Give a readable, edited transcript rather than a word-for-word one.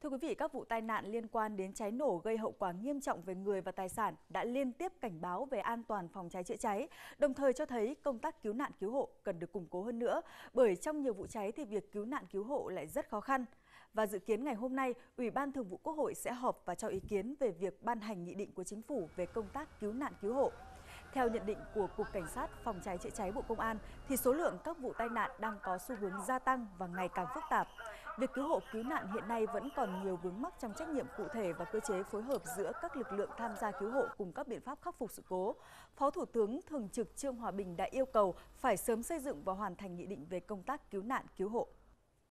Thưa quý vị, các vụ tai nạn liên quan đến cháy nổ gây hậu quả nghiêm trọng về người và tài sản đã liên tiếp cảnh báo về an toàn phòng cháy chữa cháy, đồng thời cho thấy công tác cứu nạn cứu hộ cần được củng cố hơn nữa, bởi trong nhiều vụ cháy thì việc cứu nạn cứu hộ lại rất khó khăn. Và dự kiến ngày hôm nay, Ủy ban Thường vụ Quốc hội sẽ họp và cho ý kiến về việc ban hành nghị định của Chính phủ về công tác cứu nạn cứu hộ. Theo nhận định của Cục Cảnh sát Phòng cháy chữa cháy Bộ Công an, thì số lượng các vụ tai nạn đang có xu hướng gia tăng và ngày càng phức tạp. Việc cứu hộ cứu nạn hiện nay vẫn còn nhiều vướng mắc trong trách nhiệm cụ thể và cơ chế phối hợp giữa các lực lượng tham gia cứu hộ cùng các biện pháp khắc phục sự cố. Phó Thủ tướng Thường trực Trương Hòa Bình đã yêu cầu phải sớm xây dựng và hoàn thành nghị định về công tác cứu nạn cứu hộ.